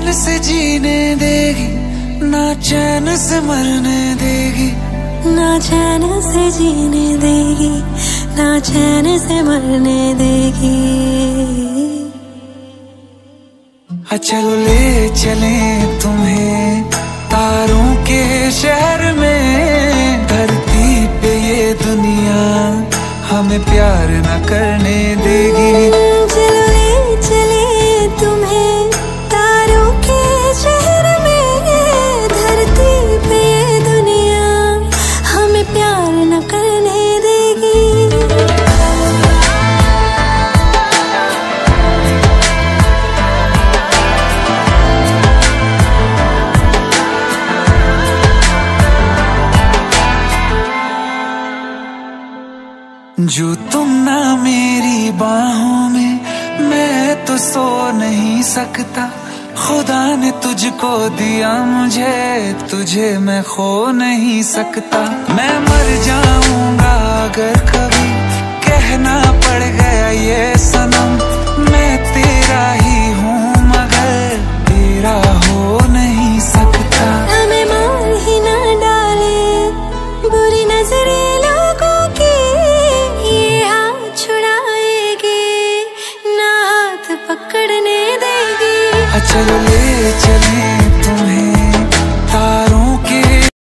चैन से जीने देगी, ना चैन से मरने देगी, ना चैन से जीने देगी, ना चैन से मरने देगी। चलो ले चले तुम्हें तारों के शहर में, धरती पे ये दुनिया हमें प्यार न करने देगी। चलो ले चले तुम्हें तारों के शहर में, धरती पे ये दुनिया हमें प्यार न करने देगी। जो तुम ना मेरी बाहों में, मैं तो सो नहीं सकता। खुदा ने तुझको दिया मुझे, तुझे मैं खो नहीं सकता। मैं मर जाऊंगा अगर कभी कहना पड़ गया ये सनम, मैं तेरा ही हूँ मगर तेरा हो नहीं सकता। हमें मार ही ना डाले बुरी नजरे लोगों की, ये हाथ छुड़ाएगी ना हाथ पकड़ने देगी। चलो ले चले